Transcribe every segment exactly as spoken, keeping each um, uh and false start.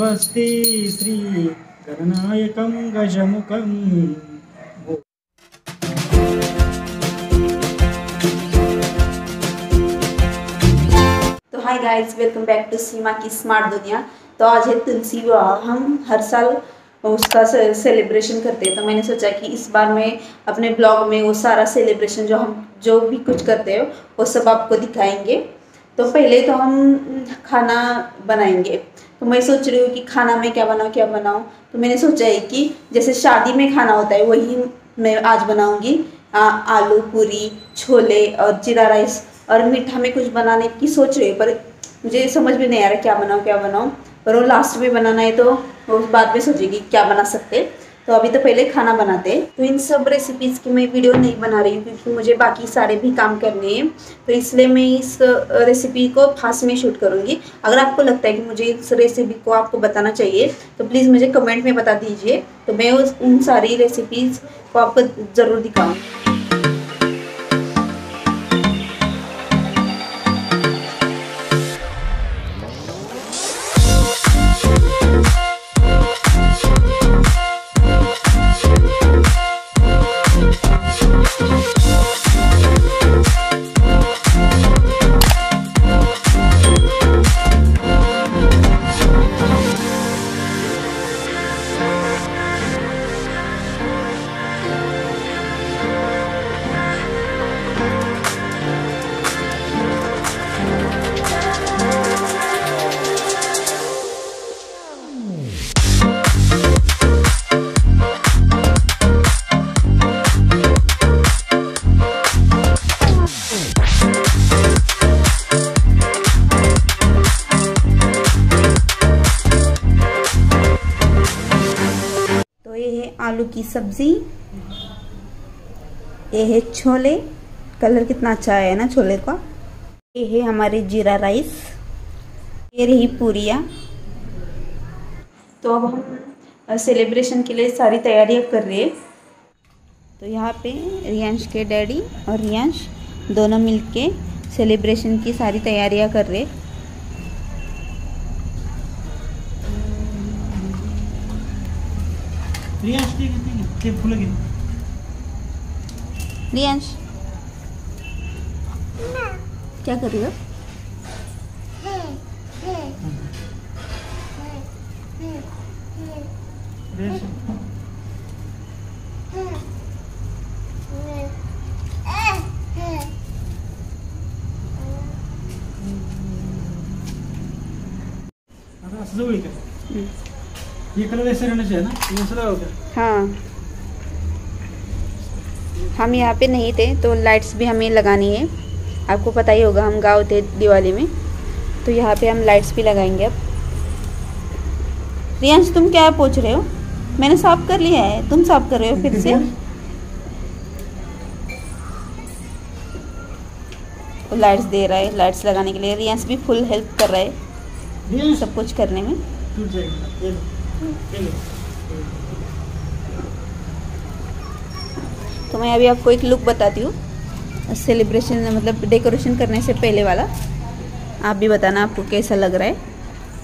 स्वस्ति श्री गणनायकं गजमुखं। तो hi guys, welcome back to Seema की स्मार्ट दुनिया। तो आज है तुलसी विवाह। हम हर साल उसका सेलिब्रेशन करते हैं, तो मैंने सोचा कि इस बार मैं अपने ब्लॉग में वो सारा सेलिब्रेशन जो हम जो भी कुछ करते हो वो सब आपको दिखाएंगे। तो पहले तो हम खाना बनाएंगे। तो मैं सोच रही हूँ कि खाना में क्या बनाऊँ क्या बनाऊँ। तो मैंने सोचा है कि जैसे शादी में खाना होता है वही मैं आज बनाऊँगी। आलू पूरी, छोले और जीरा राइस। और मीठा में कुछ बनाने की सोच रही हूँ, पर मुझे समझ में नहीं आ रहा क्या बनाऊँ क्या बनाऊँ। पर वो लास्ट में बनाना है तो वो बाद में सोचेगी क्या बना सकते। तो अभी तो पहले खाना बनाते हैं। तो इन सब रेसिपीज़ की मैं वीडियो नहीं बना रही हूँ क्योंकि मुझे बाकी सारे भी काम करने हैं। तो इसलिए मैं इस रेसिपी को फास्ट में शूट करूँगी। अगर आपको लगता है कि मुझे इस रेसिपी को आपको बताना चाहिए तो प्लीज़ मुझे कमेंट में बता दीजिए। तो मैं उस उन सारी रेसिपीज़ को आपको ज़रूर दिखाऊँगी। आलू की सब्जी, ये है छोले। कलर कितना अच्छा है ना छोले का। ये है हमारे जीरा राइस। ये रही पूरियाँ। तो अब हम सेलिब्रेशन के लिए सारी तैयारियां कर रहे हैं। तो यहाँ पे रियांश के डैडी और रियांश दोनों मिलके सेलिब्रेशन की सारी तैयारियां कर रहे। रियांश ठीक है, ठीक है, फूल लगे। रियांश क्या कर रही हो? ये कलर ऐसे रहना चाहिए ना, ये मसला हो गया। हाँ, हम यहाँ पे नहीं थे तो लाइट्स भी हमें लगानी है। आपको पता ही होगा हम गाँव थे दिवाली में, तो यहाँ पे हम लाइट्स भी लगाएंगे अब। रियांश तुम क्या पूछ रहे हो? मैंने साफ कर लिया है, तुम साफ कर रहे हो फिर से। तो लाइट्स दे रहा है, लाइट्स लगाने के लिए रियांश भी फुल हेल्प कर रहा है सब कुछ करने में। तो मैं अभी आपको एक लुक बताती हूँ सेलिब्रेशन मतलब डेकोरेशन करने से पहले वाला। आप भी बताना आपको कैसा लग रहा है।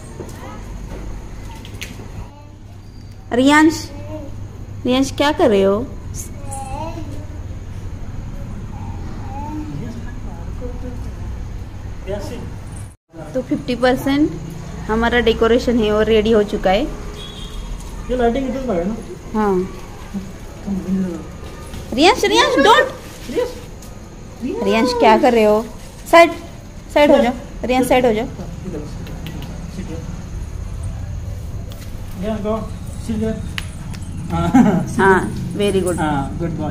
रियांश, रियांश क्या कर रहे हो? तो फिफ्टी परसेंट हमारा डेकोरेशन है और रेडी हो चुका है। ये लाइटिंग इधर लगा ना। हाँ रियांश, रियांश डोंट। रियांश क्या कर रहे हो? साइड साइड हो जाओ रियांश, साइड हो जाओ। हाँ वेरी गुड, गुड बॉय।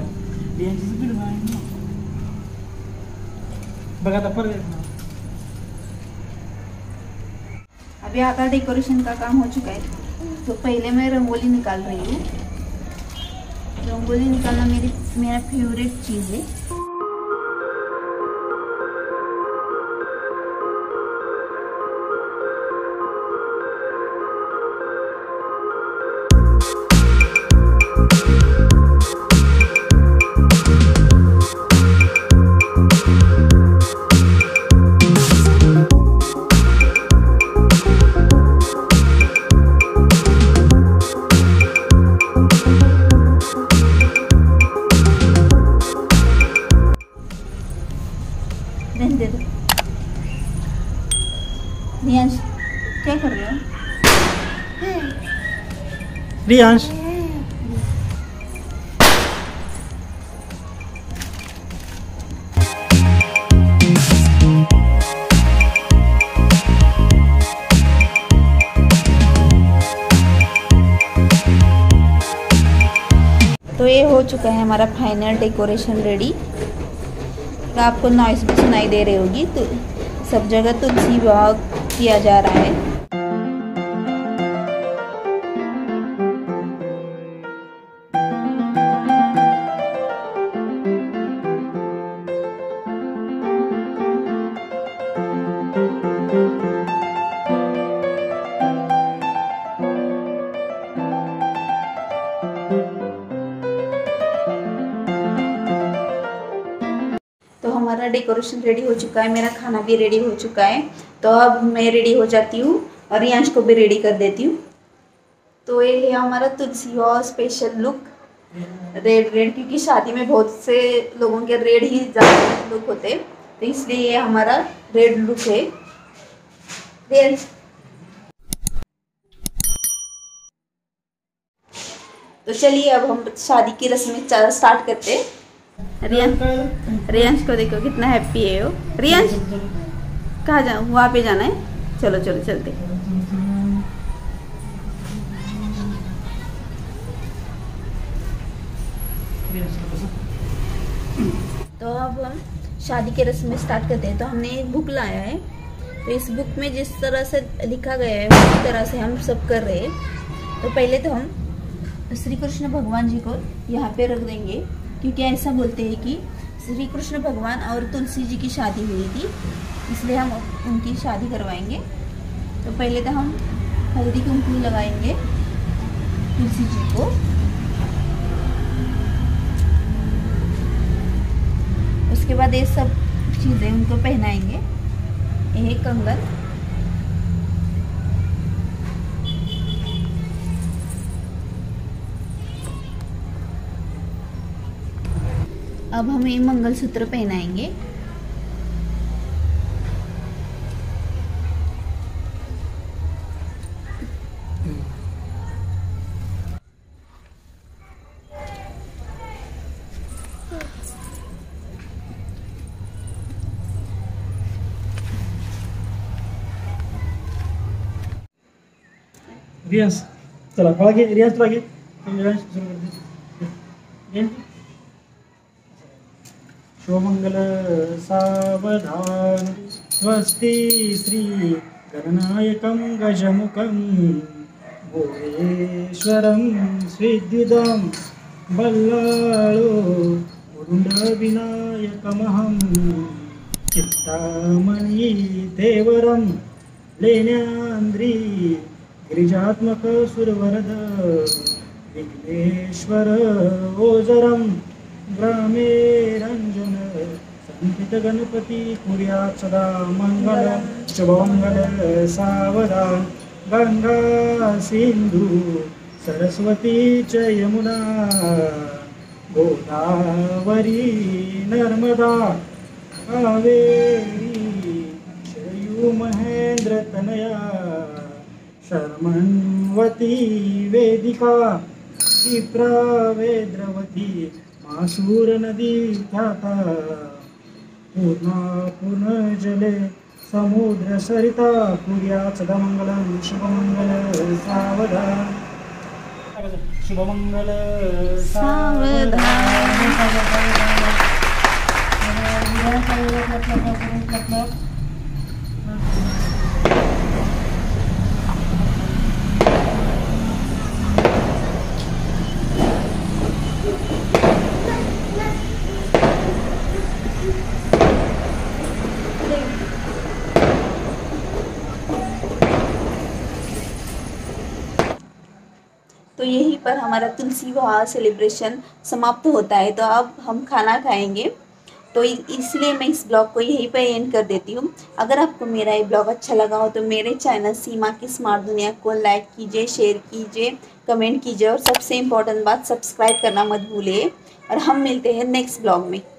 अभी आधा डेकोरेशन का काम हो चुका है। तो पहले मैं रंगोली निकाल रही हूँ। रंगोली निकालना मेरी मेरा फेवरेट चीज़ है। रियांश तो ये हो चुका है हमारा फाइनल डेकोरेशन रेडी। तो आपको नॉइस भी सुनाई दे रही होगी, तो सब जगह तुलसी विवाह किया जा रहा है। तो हमारा डेकोरेशन रेडी हो चुका है, मेरा खाना भी रेडी हो चुका है। तो अब मैं रेडी हो जाती हूँ और रियांश को भी रेडी कर देती हूँ। तो ये है हमारा तुलसी विवाह स्पेशल लुक, रेड रेड, क्योंकि शादी में बहुत से लोगों के रेड ही ज़्यादा लुक होते हैं, तो इसलिए ये हमारा रेड लुक है। रियांश, तो चलिए अब हम शादी की रस्में स्टार्ट करते हैं। रियांश रियांश को देखो कितना हैप्पी है वो। रियांश कहाँ जा, वहाँ पे जाना है? चलो चलो चलते। तो अब हम शादी के रस्म में स्टार्ट करते हैं। तो हमने एक बुक लाया है, तो इस बुक में जिस तरह से लिखा गया है उसी तरह से हम सब कर रहे हैं। तो पहले तो हम श्री कृष्ण भगवान जी को यहाँ पे रख देंगे, क्योंकि ऐसा बोलते हैं कि श्री कृष्ण भगवान और तुलसी जी की शादी हुई थी, इसलिए हम उनकी शादी करवाएंगे। तो पहले तो हम हल्दी कुमकुम लगाएंगे तुलसी जी को। उसके बाद ये सब चीज़ें उनको पहनाएंगे। ये कंगन, अब हम ये मंगलसूत्र पहनाएंगे। रियांश चला खड़ा के रियांश चला के रियांश शुरू कर दे। रियांश शुभमंगल सावधान स्वस्ति श्री गणनायकं गजमुखं भुवनेश्वरं श्रीद्विदं बल्लाळो मुरुण्डविनायकमहं चित्तामणि देवरं लेण्याद्रि गिरिजात्मक सुरवरद विघ्नेश्वर ओजरं ग्रामे रंजन संकित गणपति कुर्यात् सदा मंगल शुभमंगल सावधान गंगा सिंधु सरस्वती च यमुना गोदावरी नर्मदा कावेरी शरयू महेंद्र तनया शर्मन्वती वेदिका क्षिप्रा वेद्रवती मासूर नदी ख्याता पूर्णा पूर्ण जले समुद्र सरिता कुर्यात् सदा मंगलं शुभमंगल सावधान शुभमंगल सावधान। तो यहीं पर हमारा तुलसी विवाह सेलिब्रेशन समाप्त होता है। तो अब हम खाना खाएंगे, तो इसलिए मैं इस ब्लॉग को यहीं पर एंड कर देती हूँ। अगर आपको मेरा ये ब्लॉग अच्छा लगा हो तो मेरे चैनल सीमा की स्मार्ट दुनिया को लाइक कीजिए, शेयर कीजिए, कमेंट कीजिए और सबसे इम्पोर्टेंट बात सब्सक्राइब करना मत भूलिए। और हम मिलते हैं नेक्स्ट ब्लॉग में।